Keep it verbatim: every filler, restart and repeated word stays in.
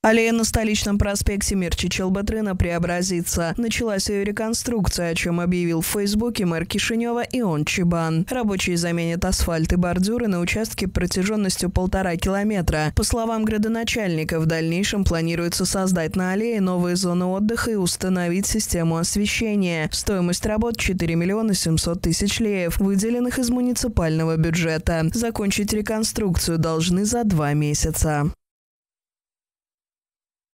Аллея на столичном проспекте Мир Чичилбатрына преобразится. Началась ее реконструкция, о чем объявил в Фейсбуке мэр Кишинева Ион Чибан. Рабочие заменят асфальт и бордюры на участке протяженностью полтора километра. По словам градоначальника, в дальнейшем планируется создать на аллее новые зоны отдыха и установить систему освещения. Стоимость работ – четыре миллиона семьсот тысяч леев, выделенных из муниципального бюджета. Закончить реконструкцию должны за два месяца.